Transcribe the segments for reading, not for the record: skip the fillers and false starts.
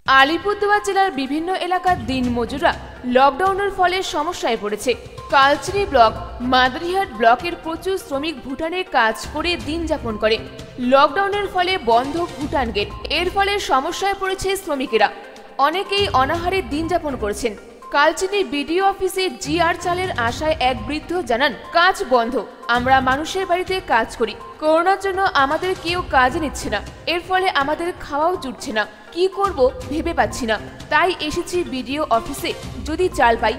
আলিপুরদুয়ার জেলার বিভিন্ন এলাকার দিনমজুররা লকডাউনের ফলে সমস্যায় পড়েছে। কালচিনি ব্লক, মাদারিহাট ব্লকের প্রচুর শ্রমিক ভুটানে কাজ করে দিন যাপন করে। লকডাউনের ফলে বন্ধ ভুটান গেট, এর ফলে সমস্যায় পড়েছে শ্রমিকেরা। অনেকেই অনাহারে দিন যাপন করছেন। কালচিনি বিডিও অফিসে জিআর চালের আশায় এক বৃদ্ধ জানান, কাজ বন্ধ, আমরা মানুষের বাড়িতে কাজ করি, করোনার জন্য আমাদের কেউ কাজ নিচ্ছে না, এর ফলে আমাদের খাওয়াও জুটছে না, কি করব ভেবে পাচ্ছি না, তাই এসেছি বিডিও অফিসে, যদি চাল পাই।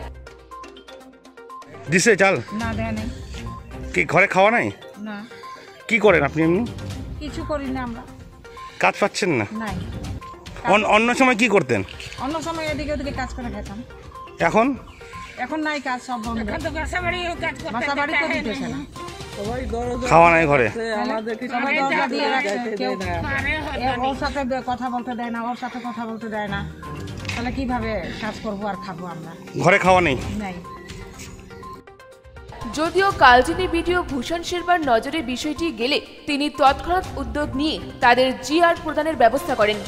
দিছে চাল না দেয় নাই। কি ঘরে খাওয়া নাই? না। কি করেন আপনি? এমনি কিছু করি না আমরা। কাজ পাচ্ছেন না? নাই। অন্য সময় কি করতেন? অন্য সময় এদিকে ওদিকে কাজ করে খেতাম। এখন এখন নাই কাজ, সব বন্ধ। বাসা বাড়ি তো দিতেছে না। খাওয়া নাই ঘরে? সবাই দরজা দিয়ে রাখছে, কেউ ওর সাথে কথা বলতে দেয় না, ওর সাথে কথা বলতে দেয় না। তাহলে কিভাবে কাজ করবো আর খাবো আমরা? ঘরে খাওয়া নেই? নাই। যদিও কালচিনি বিডিও ভূষণ শেরবার নজরে বিষয়টি গেলে তিনি তৎক্ষণাৎ উদ্যোগ নিয়ে তাদের জিআর প্রদানের ব্যবস্থা করেন।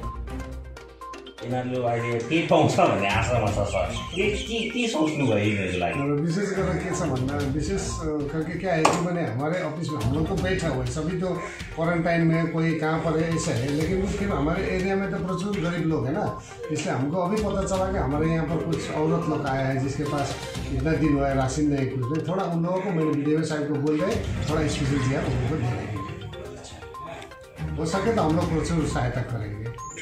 विशेष गरेर के छ भन्दा विशेष करके क्या है कि मैंने हमारे ऑफिस में हम लोग तो बैठा हुआ है, सभी तो क्वारंटाइन में, कोई कहाँ पर है ऐसा है, लेकिन फिर हमारे एरिया में तो प्रचुर गरीब लोग हैं ना, इसलिए हमको अभी पता चला कि हमारे यहाँ पर कुछ औरत लोग आया है जिसके पास इतना दिन हुआ है, राशन नहीं, कुछ नहीं। थोड़ा उन लोगों को मैंने वीडियो साहब को बोल रहे थोड़ा स्पेशल दिया, उनको दे देंगे, हो सके तो हम लोग प्रचुर सहायता करेंगे।